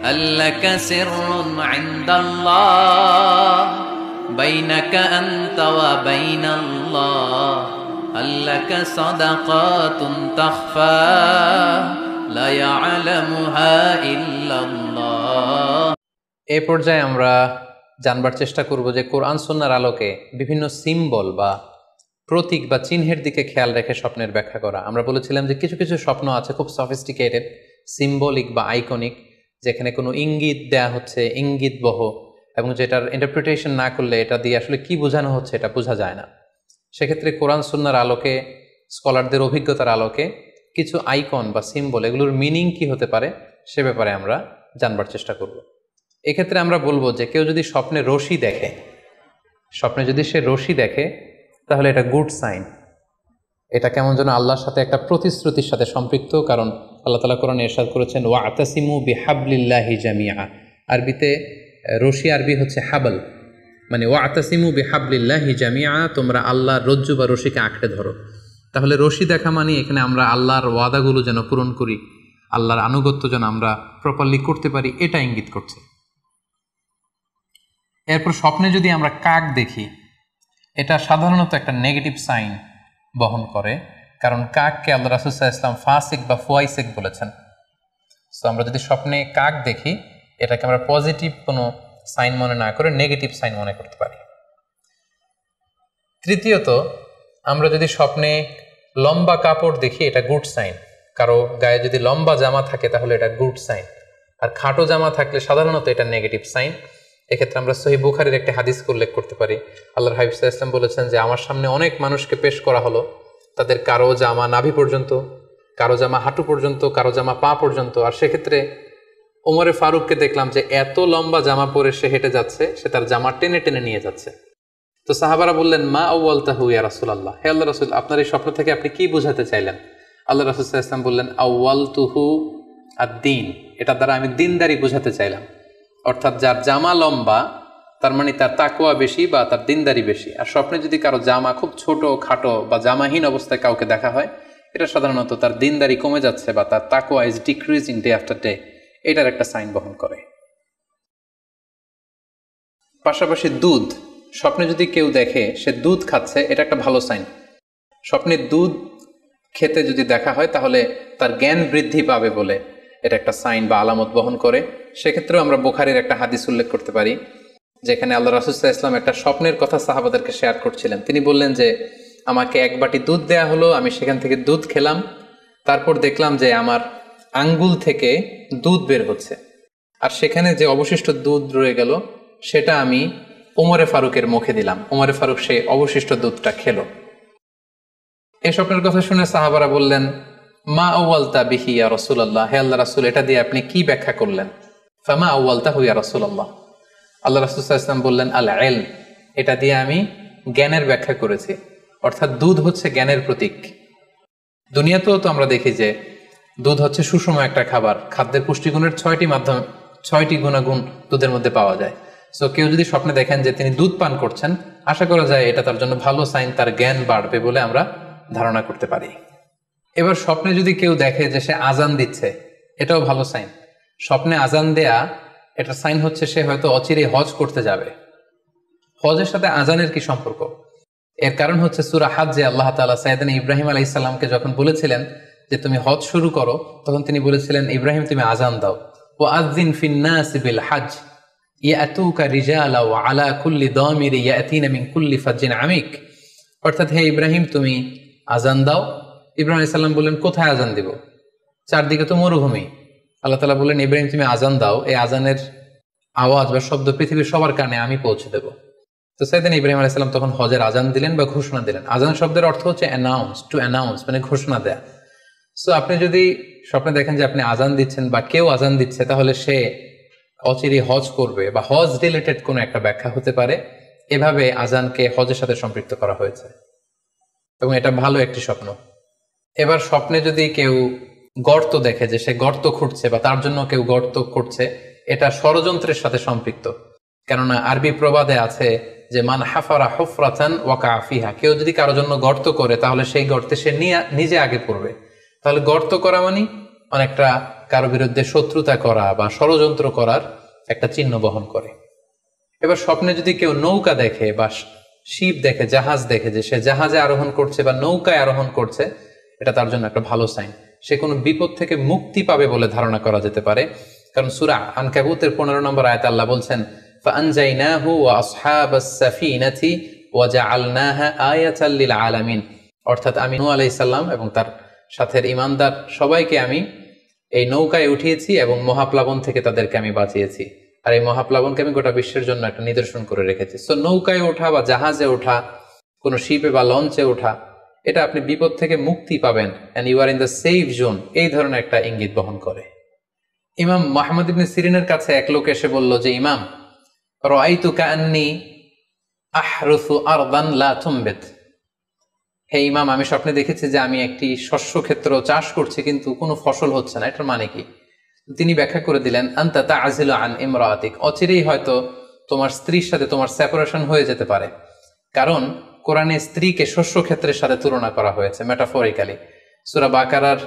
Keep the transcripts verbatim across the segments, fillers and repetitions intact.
আল্লাকা সিররুন ইনদাল্লাহ বাইনাকা আনতা ওয়া বাইনাল্লাহ আল্লাকা সাদাকাতুন তাখফা লা ইয়ালামুহা ইল্লাল্লাহ। এই পর্যায়ে আমরা জানবার চেষ্টা করব যে কোরআন সুন্নাহর আলোকে বিভিন্ন সিম্বল বা প্রতীক বা চিহ্নের দিকে খেয়াল রেখে স্বপ্নের ব্যাখ্যা করা। আমরা বলেছিলাম যে কিছু কিছু স্বপ্ন আছে খুব সফিস্টিকেটেড, সিম্বলিক বা আইকনিক, যেখানে কোনো ইঙ্গিত দেয়া হচ্ছে, ইঙ্গিত বহ, এবং যেটার ইন্টারপ্রিটেশন না করলে এটা দিয়ে আসলে কি বোঝানো হচ্ছে এটা বোঝা যায় না। সেক্ষেত্রে কোরআন সুন্নাহর আলোকে, স্কলারদের অভিজ্ঞতার আলোকে কিছু আইকন বা সিম্বল, এগুলোর মিনিং কি হতে পারে সে ব্যাপারে আমরা জানবার চেষ্টা করব। এক্ষেত্রে আমরা বলবো যে কেউ যদি স্বপ্নে রশি দেখে, স্বপ্নে যদি সে রশি দেখে তাহলে এটা গুড সাইন। এটা কেমন যেন আল্লাহর সাথে একটা প্রতিশ্রুতির সাথে সম্পৃক্ত, কারণ আল্লাহ তাআলা কোরআনে ইরশাদ করেছেন ওয়াতাসিমু বিহাবলিল্লাহি জামিআ। আরবিতে রশি আরবি হচ্ছে হাবল, মানে ওয়াতাসিমু বিহাবলিল্লাহি জামিআ, তোমরা আল্লাহর রজ্জু বা রশিকে আঁকড়ে ধরো। তাহলে রশি দেখা মানে এখানে আমরা আল্লাহর ওয়াদাগুলো যেন পূরণ করি, আল্লাহর আনুগত্য যেন আমরা প্রপারলি করতে পারি, এটা ইঙ্গিত করছে। এরপর স্বপ্নে যদি আমরা কাক দেখি, এটা সাধারণত একটা নেগেটিভ সাইন বহন করে, কারণ কাককে আল্লাহ রাসূল সাল্লাল্লাহু আলাইহি ওয়াসাল্লাম ফাসিক বা ফুয়াইসিক বলেছেন। সো আমরা যদি স্বপ্নে কাক দেখি, এটাকে আমরা পজিটিভ কোনো সাইন মনে না করে নেগেটিভ সাইন মনে করতে পারি। তৃতীয়ত, আমরা যদি স্বপ্নে লম্বা কাপড় দেখি, এটা গুড সাইন। কারো গায়ে যদি লম্বা জামা থাকে তাহলে এটা গুড সাইন, আর খাটো জামা থাকলে সাধারণত এটা নেগেটিভ সাইন। এক্ষেত্রে আমরা সহিহ বুখারীর একটি হাদিস উল্লেখ করতে পারি। আল্লাহর হাবিব সাল্লাল্লাহু আলাইহি ওয়াসাল্লাম বলেছেন যে আমার সামনে অনেক মানুষকে পেশ করা হলো, তাদের কারো জামা নাভি পর্যন্ত, কারো জামা হাঁটু পর্যন্ত, কারো জামা পা পর্যন্ত। আর সেক্ষেত্রে ওমরে ফারুককে দেখলাম যে এত লম্বা জামা পরে সে হেঁটে যাচ্ছে, সে তার জামা টেনে টেনে নিয়ে যাচ্ছে। তো সাহাবারা বললেন মা আউয়ালতাহু ইয়া রাসূলুল্লাহ, হে আল্লাহর রাসূল, আপনার এই স্বপ্ন থেকে আপনি কি বোঝাতে চাইলেন? আল্লাহ রাসূল সাল্লাল্লাহু আলাইহি ওয়াসাল্লাম বললেন আউয়ালতুহু আদ-দীন, এটা দ্বারা আমি দিনদারি বোঝাতে চাইলাম। অর্থাৎ যার জামা লম্বা তার মানে তার তাকওয়া বেশি বা তার দিনদারি বেশি। আর স্বপ্নে যদি কারো জামা খুব ছোট খাটো বা জামাহীন অবস্থায় কাউকে দেখা হয়, এটা সাধারণত তার দিনদারি কমে যাচ্ছে বা তার তাকওয়া is decreasing day after day, এটার একটা সাইন বহন করে। পাশাপাশি দুধ, স্বপ্নে যদি কেউ দেখে সে দুধ খাচ্ছে, এটা একটা ভালো সাইন। স্বপ্নে দুধ খেতে যদি দেখা হয় তাহলে তার জ্ঞান বৃদ্ধি পাবে বলে এটা একটা সাইন বা আলামত বহন করে। সেক্ষেত্রেও আমরা বুখারীর একটা হাদিস উল্লেখ করতে পারি, যেখানে আল্লাহ রাসূল সাল্লাল্লাহু আলাইহি ওয়াসাল্লাম একটা স্বপ্নের কথা সাহাবাদেরকে শেয়ার করছিলেন। তিনি বললেন যে আমাকে এক বাটি দুধ দেয়া হলো, আমি সেখান থেকে দুধ খেলাম, তারপর দেখলাম যে আমার আঙ্গুল থেকে দুধ বের হচ্ছে, আর সেখানে যে অবশিষ্ট দুধ রয়ে গেল সেটা আমি ওমরে ফারুকের মুখে দিলাম। ওমরে ফারুক সেই অবশিষ্ট দুধটা খেলো। এই স্বপ্নের কথা শুনে সাহাবারা বললেন মা আউয়ালতা বিহি ইয়া রাসূলুল্লাহ, হে আল্লাহর রাসূল, এটা দিয়ে আপনি কি ব্যাখ্যা করলেন? ফামা আউয়ালতাহু ইয়া রাসূলুল্লাহ, আল্লাহ রাসূল সাল্লাল্লাহু আলাইহি ওয়াসাল্লাম বললেন আল ইলম, এটা দিয়ে আমি জ্ঞানের ব্যাখ্যা করেছি। অর্থাৎ দুধ হচ্ছে জ্ঞানের প্রতীক। দুনিয়াতেও তো আমরা দেখি যে দুধ হচ্ছে সুষম একটা খাবার, খাদ্যের পুষ্টিগুণের ছয়টি মাধ্যম ছয়টি গুণাগুণ দুধের মধ্যে পাওয়া যায়। সো কেউ যদি স্বপ্নে দেখেন যে তিনি দুধ পান করছেন, আশা করা যায় এটা তার জন্য ভালো সাইন, তার জ্ঞান বাড়বে বলে আমরা ধারণা করতে পারি। এবার স্বপ্নে যদি কেউ দেখে যে সে আজান দিচ্ছে, এটাও ভালো সাইন। স্বপ্নে আজান দেয়া এটা সাইন হচ্ছে সে হয়তো অচিরে হজ করতে যাবে। হজের সাথে আজানের কি সম্পর্ক? এর কারণ হচ্ছে সূরা হজ্জে আল্লাহ তাআলা সাইয়েদনা ইব্রাহিম আলাইহিস সালামকে যখন বলেছিলেন যে তুমি হজ শুরু করো, তখন তিনি বলেছিলেন ইব্রাহিম তুমি আজান দাও, ওয়া আযযিন ফিন নাসি বিল হজ ইয়াতুকা রিজালা ওয়া আলা কুল্লি দামিরি ইয়াতিনা মিন কুল্লি ফাজ্জিন আমিক। অর্থাৎ হে ইব্রাহিম তুমি আজান দাও। ইব্রাহিম আলাইহিস সালাম বললেন কোথায় আজান দিব? চারদিকে তো মরুভূমি। আল্লাহ তাআলা বললেন ইব্রাহিম তুমি আজান দাও, এই আজানের আওয়াজ বা শব্দ পৃথিবীর সবার কানে আমি পৌঁছে দেব। তো সাইয়েদনা ইব্রাহিম আলাইহিস সালাম তখন হজের আজান দিলেন বা ঘোষণা দিলেন। আজান শব্দের অর্থ হচ্ছে অ্যানাউন্স, টু অ্যানাউন্স, মানে ঘোষণা দেয়া। সো আপনি যদি স্বপ্নে দেখেন যে আপনি আজান দিচ্ছেন বা কেউ আজান দিচ্ছে, তাহলে সে অচিরে হজ করবে বা হজ রিলেটেড কোনো একটা ব্যাখ্যা হতে পারে। এভাবে আজানকে হজের সাথে সম্পৃক্ত করা হয়েছে এবং এটা ভালো একটি স্বপ্ন। এবার স্বপ্নে যদি কেউ গর্ত দেখে যে সে গর্ত খুঁড়ছে বা তার জন্য কেউ গর্ত করছে, এটা ষড়যন্ত্রের সাথে সম্পৃক্ত। কেননা আরবি প্রবাদে আছে যে মান হাফারা হুফরাতান ওয়াকা ফিহা, কেউ যদি কারো জন্য গর্ত করে তাহলে সেই গর্তে সে নিজে আগে পড়বে। তাহলে গর্ত করা মানে অনেকটা কারো বিরুদ্ধে শত্রুতা করা বা ষড়যন্ত্র করার একটা চিহ্ন বহন করে। এবার স্বপ্নে যদি কেউ নৌকা দেখে বা শিপ দেখে, জাহাজ দেখে, যে সে জাহাজে আরোহণ করছে বা নৌকায় আরোহণ করছে, এটা তার জন্য একটা ভালো সাইন। সে কোনো বিপদ থেকে মুক্তি পাবে বলে ধারণা করা যেতে পারে। কারণ সূরা আনকাবুতের পনেরো নম্বর আয়াতে আল্লাহ বলছেন, ফাআনজাইনাহু ওয়া আসহাবাস সাফিনাতি ওয়া জাআলনাহা আয়াতাল লিল আলামিন। অর্থাৎ আমি নূহ আলাইহিস সালাম এবং তার সাথের ঈমানদার সবাইকে আমি এই নৌকায় উঠিয়েছি এবং মহাপ্লাবন থেকে তাদেরকে আমি বাঁচিয়েছি। আর এই মহাপ্লাবনকে আমি গোটা বিশ্বের জন্য একটা নিদর্শন করে রেখেছি। সো নৌকায় ওঠা বা জাহাজে ওঠা, কোনো শিপে বা লঞ্চে ওঠা, এটা আপনি বিপদ থেকে মুক্তি পাবেন, and you are in the safe zone, এই ধরনের একটা ইঙ্গিত বহন করে। ইমাম মুহাম্মদ ইবনে সিরিনের কাছে এক লোক এসে বলল যে, ইমাম, রাআইতু কাআন্নী আহরুসু আরদান লা তুমবিত। হে ইমাম, আমি স্বপ্নে দেখেছি যে আমি একটি শস্য ক্ষেত্র চাষ করছি কিন্তু কোনো ফসল হচ্ছে না, এটার মানে কি? তিনি ব্যাখ্যা করে দিলেন, আনতা তা'জিলু আন ইমরাতিক, অচিরেই হয়তো তোমার স্ত্রীর সাথে তোমার সেপারেশন হয়ে যেতে পারে। কারণ কোরআনে স্ত্রীকে শস্য ক্ষেত্রের সাথে তুলনা করা হয়েছে মেটাফরিক্যালি। সূরা বাকারার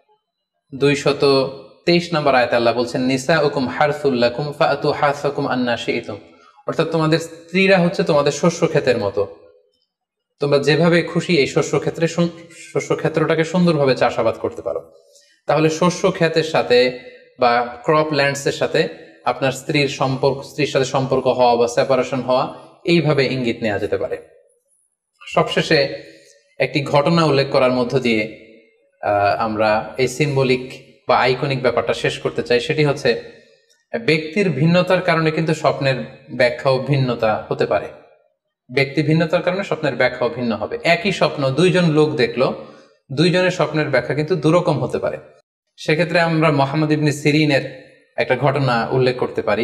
দুইশত তেইশ নম্বর আয়াতে আল্লাহ বলছেন, নিসাউকুম হারসুল লাকুম ফাআতু হারসাকুম আন্না শি'তুম। অর্থাৎ তোমাদের স্ত্রীরা হচ্ছে তোমাদের শস্য ক্ষেতের মতো, তোমরা যেভাবে খুশি এই শস্য ক্ষেত্রে শস্য ক্ষেত্রটাকে সুন্দরভাবে চাষাবাদ করতে পারো। তাহলে শস্য ক্ষেতের সাথে বা ক্রপ ল্যান্ডসের সাথে আপনার স্ত্রীর সম্পর্ক, স্ত্রীর সাথে সম্পর্ক হওয়া বা সেপারেশন হওয়া, এইভাবে ইঙ্গিত নেওয়া যেতে পারে। সবশেষে একটি ঘটনা উল্লেখ করার মধ্য দিয়ে আমরা এই সিম্বলিক বা আইকনিক ব্যাপারটা শেষ করতে চাই। সেটি হচ্ছে, ব্যক্তির ভিন্নতার কারণে কিন্তু স্বপ্নের ব্যাখ্যাও ভিন্নতা হতে পারে। ব্যক্তি ভিন্নতার কারণে স্বপ্নের ব্যাখ্যাও ভিন্ন হবে। একই স্বপ্ন দুইজন লোক দেখলো, দুইজনের স্বপ্নের ব্যাখ্যা কিন্তু দুরকম হতে পারে। সেক্ষেত্রে আমরা মুহাম্মদ ইবনে সিরিনের একটা ঘটনা উল্লেখ করতে পারি।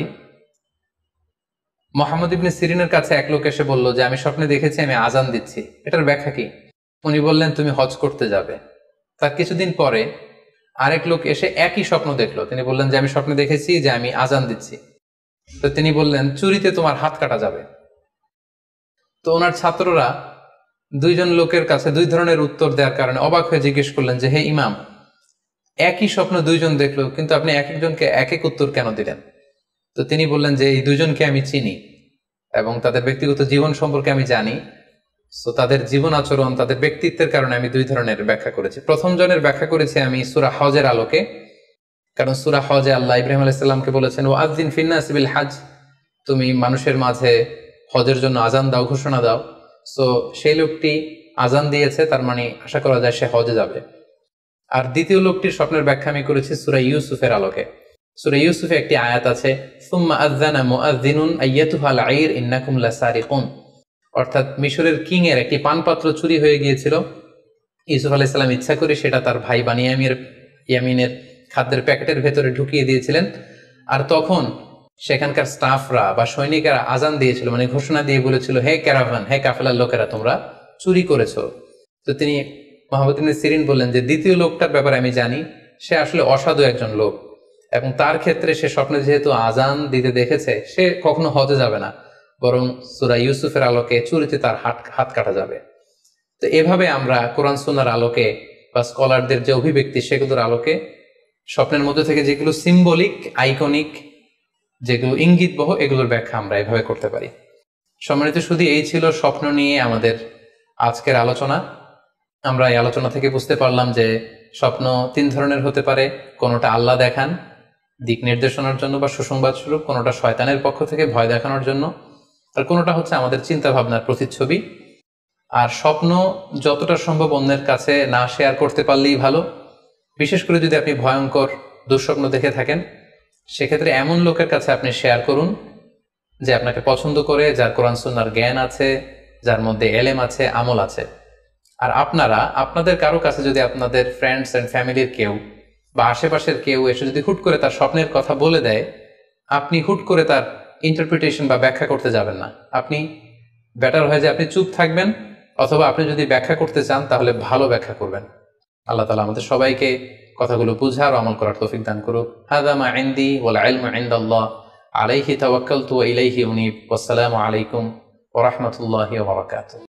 মুহাম্মদ ইবনে সিরিনের কাছে এক লোক এসে বলল যে, আমি স্বপ্নে দেখেছি আমি আজান দিচ্ছি, এটার ব্যাখ্যা কি? উনি বললেন, তুমি হজ করতে যাবে। তার কিছুদিন পরে আরেক লোক এসে একই স্বপ্ন দেখলো, তিনি বললেন যে, আমি স্বপ্নে দেখেছি যে আমি আজান দিচ্ছি। তো তিনি বললেন, চুরিতে তোমার হাত কাটা যাবে। তো ওনার ছাত্ররা দুইজন লোকের কাছে দুই ধরনের উত্তর দেওয়ার কারণে অবাক হয়ে জিজ্ঞেস করলেন যে, হে ইমাম, একই স্বপ্ন দুইজন দেখলো কিন্তু আপনি এক একজনকে এক এক উত্তর কেন দিলেন? তো তিনি বললেন যে, এই দুইজনকে আমি চিনি এবং তাদের ব্যক্তিগত জীবন সম্পর্কে আমি জানি। সো তাদের জীবন আচরণ, তাদের ব্যক্তিত্বের কারণে আমি দুই ধরনের ব্যাখ্যা করেছি। প্রথম জনের ব্যাখ্যা করেছি আমি সূরা হজের আলোকে, কারণ সূরা হজে আল্লাহ ইব্রাহিম আলাইহিস সালামকে বলেছেন, ওয়া আযযিন ফিন-নাস বিল হজ, তুমি মানুষের মাঝে হজের জন্য আজান দাও, ঘোষণা দাও। সো সেই লোকটি আজান দিয়েছে, তার মানে আশা করা যায় সে হজে যাবে। আর দ্বিতীয় লোকটির স্বপ্নের ব্যাখ্যা আমি করেছি সূরা ইউসুফের আলোকে। সূরা ইউসুফে একটি আয়াত আছে, সুম্মা আযযানা মুআযযিনুন আইয়াতুহাল আইর ইন্নাকুম লাসারিকুন। অর্থাৎ মিশরের কিং এর একটি পানপাত্র চুরি হয়ে গিয়েছিল। ইউসুফ আলাইহিস সালাম ইচ্ছা করে সেটা তার ভাই বানিয়ামিনের ইয়ামিনের খাদ্যের প্যাকেটের ভেতরে ঢুকিয়ে দিয়েছিলেন। আর তখন সেখানকার স্টাফরা বা সৈনিকেরা আজান দিয়েছিল, মানে ঘোষণা দিয়ে বলেছিল, হে ক্যারাভান, হে কাফেলার লোকেরা, তোমরা চুরি করেছো। তো তিনি মুহাম্মদ ইবনে সিরিন বললেন যে, দ্বিতীয় লোকটার ব্যাপারে আমি জানি, সে আসলে অসাধু একজন লোক এবং তার ক্ষেত্রে সে স্বপ্নে যেহেতু আজান দিতে দেখেছে, সে কখনো হজে যাবে না, বরং সূরা ইউসুফের আলোকে চুরিতে তার হাত হাত কাটা যাবে। তো এভাবে আমরা কোরআন সুন্নাহর আলোকে বা স্কলারদের যে অভিব্যক্তি, সেগুলোর আলোকে স্বপ্নের মধ্যে থেকে যেগুলো সিম্বলিক, আইকনিক, যেগুলো ইঙ্গিতবহ, এগুলোর ব্যাখ্যা আমরা এভাবে করতে পারি। সম্মানিত শুধু এই ছিল স্বপ্ন নিয়ে আমাদের আজকের আলোচনা। আমরা এই আলোচনা থেকে বুঝতে পারলাম যে স্বপ্ন তিন ধরনের হতে পারে। কোনোটা আল্লাহ দেখান দিক নির্দেশনার জন্য বা সুসংবাদ স্বরূপ, কোনোটা শয়তানের পক্ষ থেকে ভয় দেখানোর জন্য, আর কোনোটা হচ্ছে আমাদের চিন্তা ভাবনার প্রতিচ্ছবি। আর স্বপ্ন যতটা সম্ভব অন্যের কাছে না শেয়ার করতে পারলেই ভালো। বিশেষ করে যদি আপনি ভয়ঙ্কর দুঃস্বপ্ন দেখে থাকেন, সেক্ষেত্রে এমন লোকের কাছে আপনি শেয়ার করুন যে আপনাকে পছন্দ করে, যার কোরআন সুন্নাহর জ্ঞান আছে, যার মধ্যে এলেম আছে, আমল আছে। আর আপনারা আপনাদের কারো কাছে যদি আপনাদের ফ্রেন্ডস অ্যান্ড ফ্যামিলির কেউ বা আশেপাশের কেউ এসে যদি হুট করে তার স্বপ্নের কথা বলে দেয়, আপনি হুট করে তার ইন্টারপ্রিটেশন বা ব্যাখ্যা করতে যাবেন না। আপনি বেটার হয় যে আপনি চুপ থাকবেন, অথবা আপনি যদি ব্যাখ্যা করতে চান তাহলে ভালো ব্যাখ্যা করবেন। আল্লাহ তাআলা আমাদের সবাইকে কথাগুলো বুঝার ও আমল করার তৌফিক দান করুক। হাযা মা ইনদি ওয়াল ইলমু ইনদাল্লাহ আলাইহি তাওয়াক্কালতু ওয়া ইলাইহি উনীব। ওয়াসসালামু আলাইকুম ওয়া রাহমাতুল্লাহি ওয়া বারাকাতুহু।